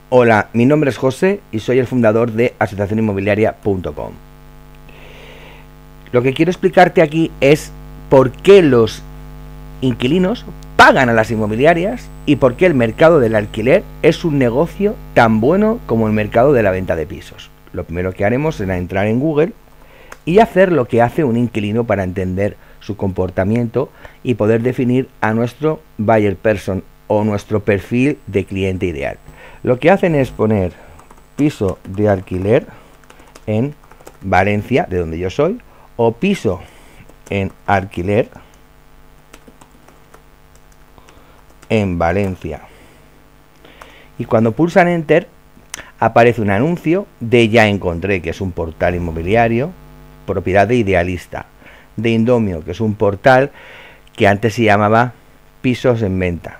Hola, mi nombre es José y soy el fundador de asociacioninmobiliaria.com. Lo que quiero explicarte aquí es por qué los inquilinos pagan a las inmobiliarias y por qué el mercado del alquiler es un negocio tan bueno como el mercado de la venta de pisos. Lo primero que haremos será entrar en Google y hacer lo que hace un inquilino para entender su comportamiento y poder definir a nuestro buyer person o nuestro perfil de cliente ideal. Lo que hacen es poner piso de alquiler en Valencia, de donde yo soy, o piso en alquiler en Valencia. Y cuando pulsan Enter, aparece un anuncio de Ya Encontré, que es un portal inmobiliario, propiedad de Idealista, de Indomio, que es un portal que antes se llamaba Pisos en Venta.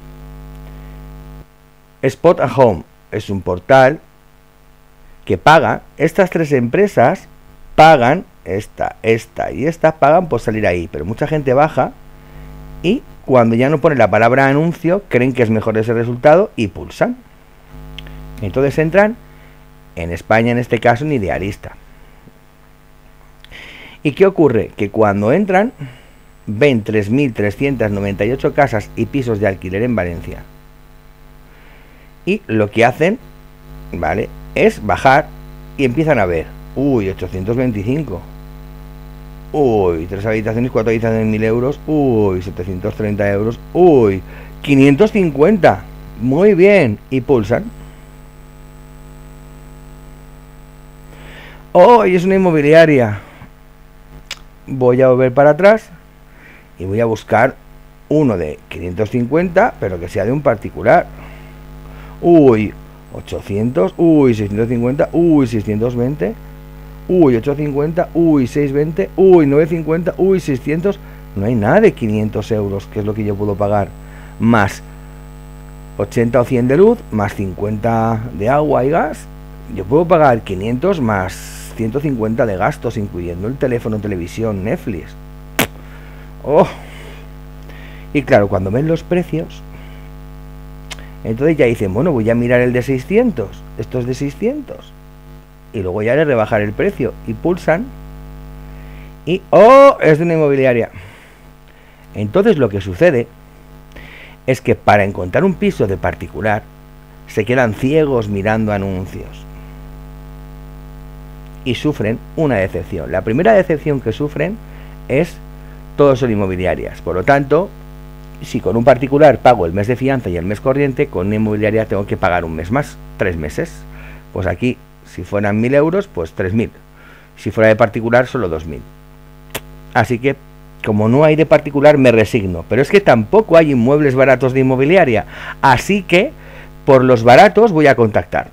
Spot a Home es un portal que paga, estas tres empresas pagan, esta y esta pagan por salir ahí, pero mucha gente baja y cuando ya no pone la palabra anuncio, creen que es mejor ese resultado y pulsan. Entonces entran en España, en este caso en Idealista. ¿Y qué ocurre? Que cuando entran, ven 3.398 casas y pisos de alquiler en Valencia. Y lo que hacen, ¿vale?, es bajar y empiezan a ver, 825, 3 habitaciones, 4 habitaciones, 1.000 euros, 730 euros, 550, muy bien, y pulsan. Es una inmobiliaria. Voy a volver para atrás y voy a buscar uno de 550, pero que sea de un particular. 800, 650, 620, 850, 620, 950, 600. No hay nada de 500 euros, que es lo que yo puedo pagar, más 80 o 100 de luz, más 50 de agua y gas. Yo puedo pagar 500 más 150 de gastos, incluyendo el teléfono, televisión, Netflix. Y claro, cuando ven los precios, entonces ya dicen, bueno, voy a mirar el de 600, esto es de 600, y luego ya le rebajar el precio, y pulsan, y es de una inmobiliaria. Entonces lo que sucede es que para encontrar un piso de particular, se quedan ciegos mirando anuncios, y sufren una decepción. La primera decepción que sufren es, todos son inmobiliarias, por lo tanto, si con un particular pago el mes de fianza y el mes corriente, con una inmobiliaria tengo que pagar un mes más, 3 meses. Pues aquí, si fueran 1.000 euros, pues 3.000. Si fuera de particular, solo 2.000. Así que, como no hay de particular, me resigno. Pero es que tampoco hay inmuebles baratos de inmobiliaria. Así que, por los baratos voy a contactar.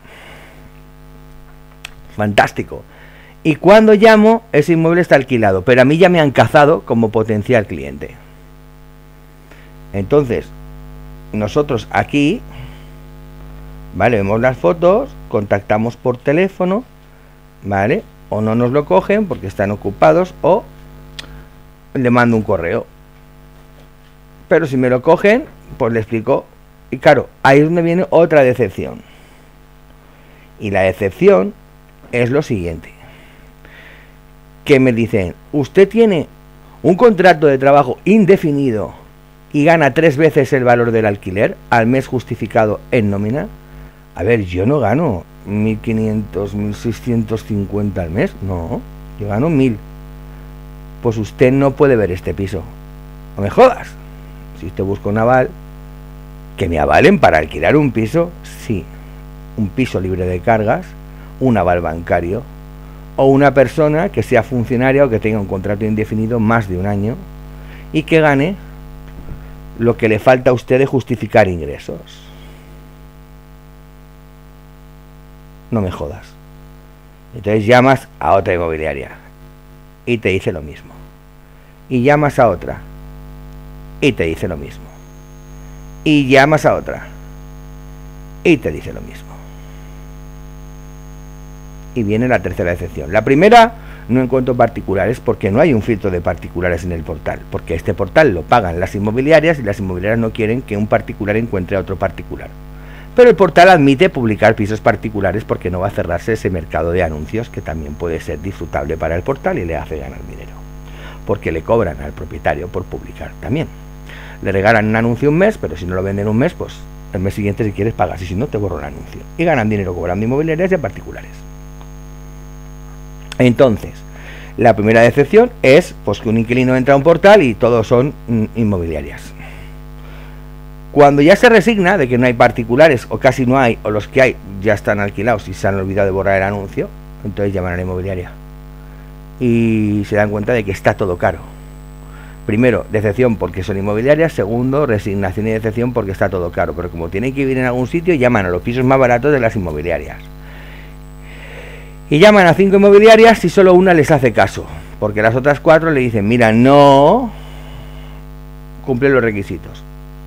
Fantástico. Y cuando llamo, ese inmueble está alquilado, pero a mí ya me han cazado como potencial cliente. Entonces, nosotros aquí, ¿vale?, vemos las fotos, contactamos por teléfono, ¿vale?, o no nos lo cogen porque están ocupados, o le mando un correo. Pero si me lo cogen, pues le explico. Y claro, ahí es donde viene otra decepción. Y la decepción es lo siguiente: que me dicen, usted tiene un contrato de trabajo indefinido y gana 3 veces el valor del alquiler al mes justificado en nómina. A ver, yo no gano 1.500, 1.650 al mes, no, yo gano 1.000. Pues usted no puede ver este piso. No me jodas. Si usted busca un aval, que me avalen para alquilar un piso, sí, un piso libre de cargas, un aval bancario, o una persona que sea funcionaria o que tenga un contrato indefinido más de un año y que gane lo que le falta a usted de justificar ingresos. No me jodas. Entonces llamas a otra inmobiliaria y te dice lo mismo. Y llamas a otra y te dice lo mismo. Y llamas a otra y te dice lo mismo. Y viene la tercera decepción. La primera, no encuentro particulares porque no hay un filtro de particulares en el portal, porque este portal lo pagan las inmobiliarias y las inmobiliarias no quieren que un particular encuentre a otro particular. pero el portal admite publicar pisos particulares porque no va a cerrarse ese mercado de anuncios que también puede ser disfrutable para el portal y le hace ganar dinero, porque le cobran al propietario por publicar también. Le regalan un anuncio un mes, pero si no lo venden un mes, pues el mes siguiente si quieres pagas, y si no te borro el anuncio. Y ganan dinero cobrando inmobiliarias y a particulares. Entonces, la primera decepción es pues que un inquilino entra a un portal y todos son inmobiliarias. Cuando ya se resigna de que no hay particulares, o casi no hay, o los que hay ya están alquilados y se han olvidado de borrar el anuncio, entonces llaman a la inmobiliaria y se dan cuenta de que está todo caro. Primero, decepción porque son inmobiliarias. Segundo, resignación y decepción porque está todo caro. Pero como tienen que vivir en algún sitio, llaman a los pisos más baratos de las inmobiliarias. Y llaman a 5 inmobiliarias y solo una les hace caso, porque las otras 4 le dicen, mira, no cumple los requisitos.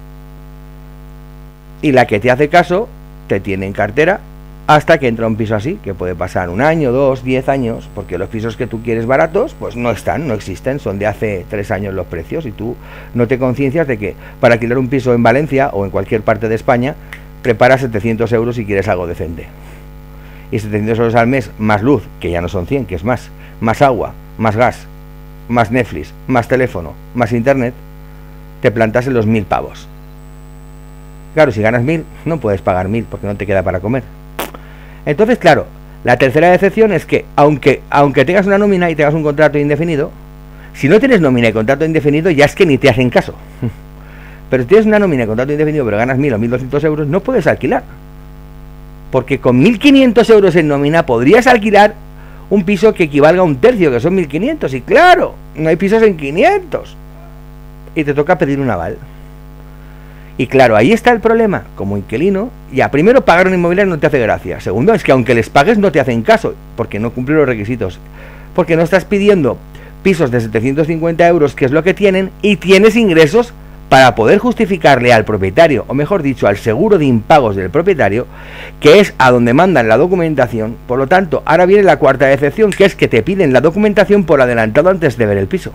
Y la que te hace caso te tiene en cartera hasta que entra un piso así, que puede pasar 1 año, 2, 10 años, porque los pisos que tú quieres baratos, pues no están, no existen, son de hace 3 años los precios, y tú no te conciencias de que para alquilar un piso en Valencia o en cualquier parte de España, preparas 700 euros si quieres algo decente. Y 700 euros al mes, más luz, que ya no son 100, que es más agua, más gas, más Netflix, más teléfono, más internet, te plantas en los 1000 pavos. Claro, si ganas 1000, no puedes pagar 1000 porque no te queda para comer. Entonces, claro, la tercera decepción es que, aunque tengas una nómina y tengas un contrato indefinido, si no tienes nómina y contrato indefinido, ya es que ni te hacen caso. Pero si tienes una nómina y contrato indefinido, pero ganas 1000 o 1200 euros, no puedes alquilar. Porque con 1500 euros en nómina podrías alquilar un piso que equivalga a un tercio, que son 1500. Y claro, no hay pisos en 500. Y te toca pedir un aval. Y claro, ahí está el problema. Como inquilino, ya, primero, pagar una inmobiliaria no te hace gracia. Segundo, es que aunque les pagues no te hacen caso, porque no cumplen los requisitos. Porque no estás pidiendo pisos de 750 euros, que es lo que tienen, y tienes ingresos para poder justificarle al propietario, o mejor dicho, al seguro de impagos del propietario, que es a donde mandan la documentación. Por lo tanto, ahora viene la cuarta decepción, que es que te piden la documentación por adelantado antes de ver el piso.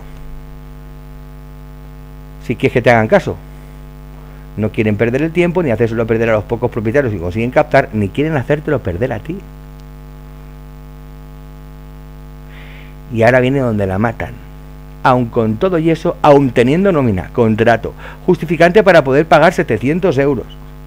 Si quieres que te hagan caso. No quieren perder el tiempo, ni hacérselo perder a los pocos propietarios que consiguen captar, ni quieren hacértelo perder a ti. Y ahora viene donde la matan. Aun con todo y eso, aun teniendo nómina, contrato, justificante para poder pagar 700 euros.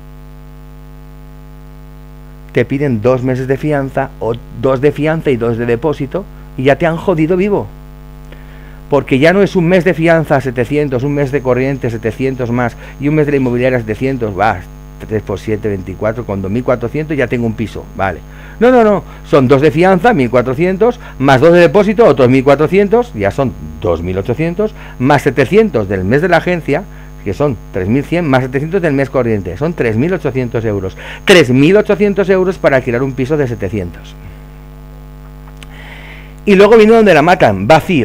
Te piden 2 meses de fianza, o 2 de fianza y 2 de depósito, y ya te han jodido vivo. Porque ya no es un mes de fianza 700, un mes de corriente 700 más, y un mes de la inmobiliaria 700, va, 3 por 7, 24, con 2400 ya tengo un piso, vale. No, son 2 de fianza, 1400, más 2 de depósito, otros 1400, ya son 2800, más 700 del mes de la agencia, que son 3100, más 700 del mes corriente, son 3800 euros. 3800 euros para alquilar un piso de 700. Y luego vino donde la matan, vacío.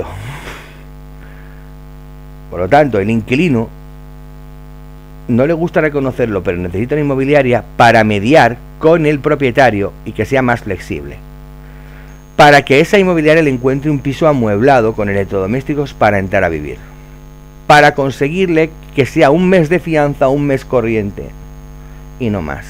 Por lo tanto, el inquilino no le gusta reconocerlo, pero necesita una inmobiliaria para mediar con el propietario y que sea más flexible. Para que esa inmobiliaria le encuentre un piso amueblado con electrodomésticos para entrar a vivir. Para conseguirle que sea un mes de fianza, un mes corriente y no más.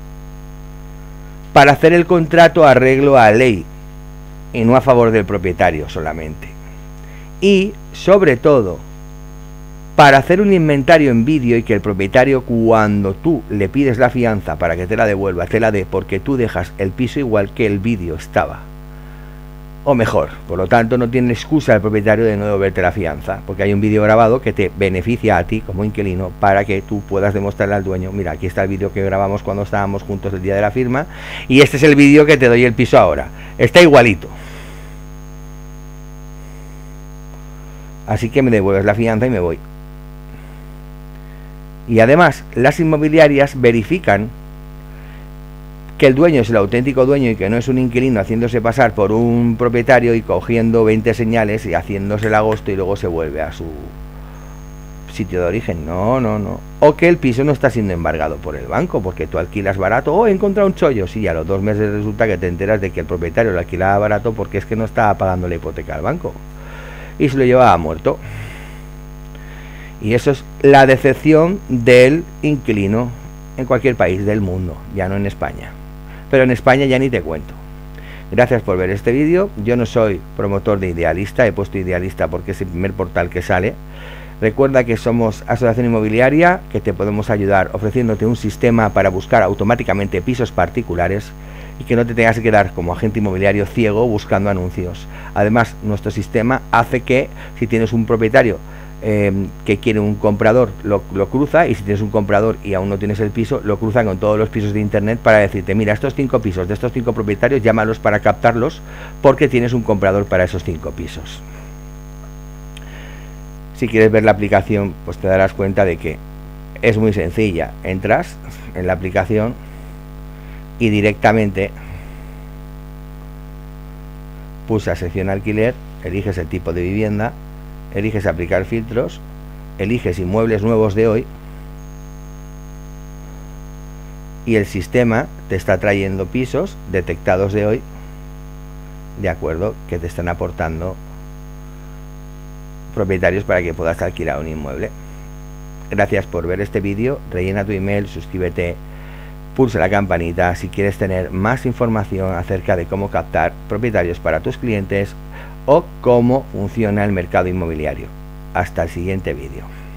Para hacer el contrato arreglo a ley y no a favor del propietario solamente. Y, sobre todo, para hacer un inventario en vídeo y que el propietario, cuando tú le pides la fianza para que te la devuelva, te la dé, porque tú dejas el piso igual que el vídeo estaba. O mejor, por lo tanto no tiene excusa el propietario de no devolverte la fianza, porque hay un vídeo grabado que te beneficia a ti como inquilino para que tú puedas demostrarle al dueño, mira, aquí está el vídeo que grabamos cuando estábamos juntos el día de la firma, y este es el vídeo que te doy el piso ahora. Está igualito. Así que me devuelves la fianza y me voy. Y además, las inmobiliarias verifican que el dueño es el auténtico dueño y que no es un inquilino haciéndose pasar por un propietario y cogiendo 20 señales y haciéndose el agosto y luego se vuelve a su sitio de origen. No. O que el piso no está siendo embargado por el banco porque tú alquilas barato. Oh, he encontrado un chollo. Sí, a los 2 meses resulta que te enteras de que el propietario lo alquilaba barato porque es que no estaba pagando la hipoteca al banco y se lo llevaba muerto. Y eso es la decepción del inquilino en cualquier país del mundo, ya no en España. Pero en España ya ni te cuento. Gracias por ver este vídeo. Yo no soy promotor de Idealista, he puesto Idealista porque es el primer portal que sale. Recuerda que somos asociación inmobiliaria, que te podemos ayudar ofreciéndote un sistema para buscar automáticamente pisos particulares y que no te tengas que quedar como agente inmobiliario ciego buscando anuncios. Además, nuestro sistema hace que si tienes un propietario que quiere un comprador, lo cruza, y si tienes un comprador y aún no tienes el piso, lo cruza con todos los pisos de internet para decirte, mira, estos 5 pisos de estos 5 propietarios, llámalos para captarlos porque tienes un comprador para esos 5 pisos. Si quieres ver la aplicación, pues te darás cuenta de que es muy sencilla. Entras en la aplicación y directamente pulsas sección alquiler, eliges el tipo de vivienda, eliges aplicar filtros, eliges inmuebles nuevos de hoy y el sistema te está trayendo pisos detectados de hoy, de acuerdo, que te están aportando propietarios para que puedas alquilar un inmueble. Gracias por ver este vídeo, rellena tu email, suscríbete, pulsa la campanita si quieres tener más información acerca de cómo captar propietarios para tus clientes o cómo funciona el mercado inmobiliario. Hasta el siguiente vídeo.